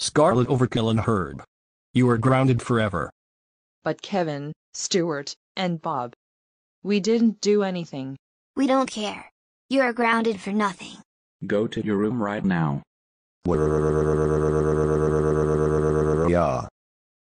Scarlet, Overkill and Herb. You are grounded forever. But Kevin, Stuart, and Bob. We didn't do anything. We don't care. You are grounded for nothing. Go to your room right now. Yeah.